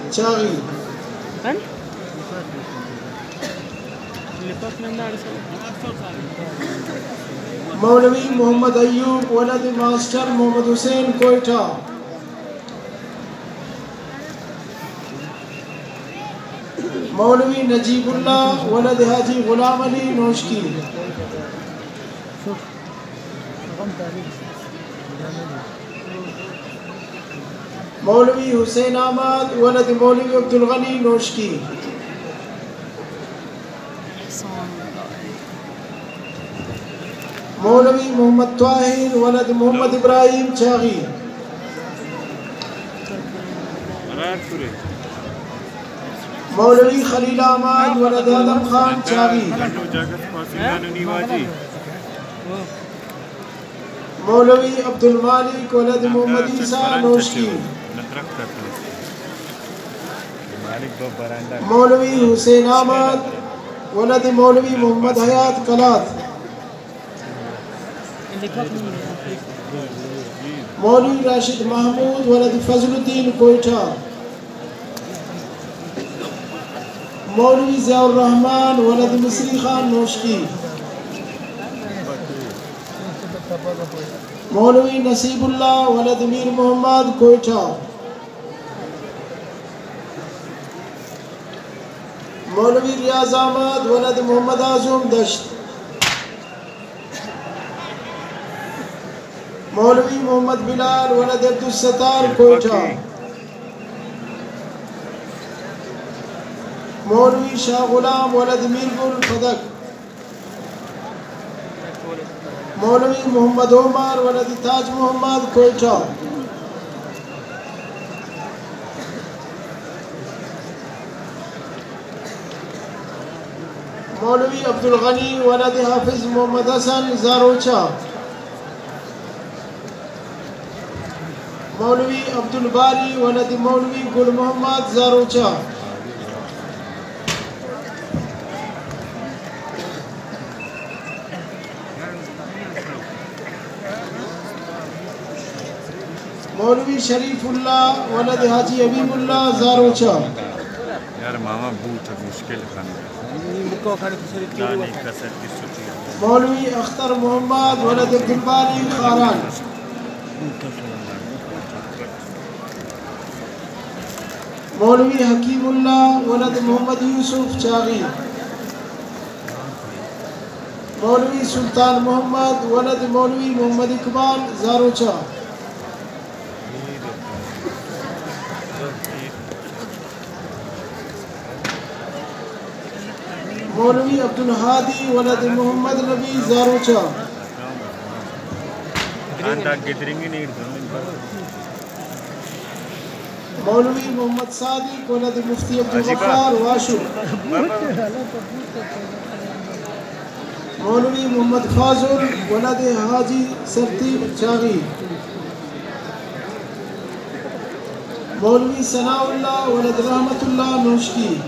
चागी। मौलवी मोहम्मद अयूब वलद मास्टर मोहम्मद हुसैन कोयटा। मौलवी नजीबुल्लाह वलद हाजी गुलाम अली नौशकी। मौलवी हुसैन अहमद वलद मौलवी अब्दुल गनी नौशकी। मौलवी मोहम्मद ताहिर वलद मोहम्मद इब्राहिम चागी। मौलवी खलील अहमद वलद आदम खान चागी। मौलवी अब्दुल मालिक वलद मोहम्मद ईसा नौशकी। मौलवी हुसैन अहमद वलद मौलवी मोहम्मद हयात कलात। मौलवी राशिद महमूद वलद फजलुद्दीन कोयटा। मौलवी ज़ियाउर रहमान वलद मिस्री खान नौशकी। मौलवी नसीबुल्लाह वलद मीर मोहम्मद कोयटा। मौलवी रियाज अहमद वलद मोहम्मद आज़म दश्त। मौलवी मोहम्मद बिलाल वलद अब्दुल सत्तार कोयटा। मौलवी शाह गुलाम वलद मीरगुल फदक। मौलवी मोहम्मद उमर वलद ताज मोहम्मद कोयटा। मौलवी अब्दुल गनी वलद हाफिज मोहम्मद हसन जारोचा। मौलवी अब्दुल बारी वलद मौलवी गुल मोहम्मद जारोचा। मौलवी शरीफुल्लाह वलद हाजी हबीबुल्लाह जारोचा। यार मामा बहुत मुश्किल मौलवी अख्तर मोहम्मद वलद अब्दुल बारी खारान। मौलवी हकीमुल्लाह वलद मोहम्मद यूसुफ चागी। मौलवी सुल्तान मोहम्मद वलद मौलवी मोहम्मद इकबाल जारोचा। मौलवी अब्दुल हादी वलद मोहम्मद नबी जारोचा। मौलवी मोहम्मद सादिक वलद मुफ्ती अब्दुल गफ्फार वाशु। मौलवी मोहम्मद फाजुल वलद हाजी सरतीब चागी। मौलवी सनाउल्लाह वलद रहमतुल्लाह नौशकी।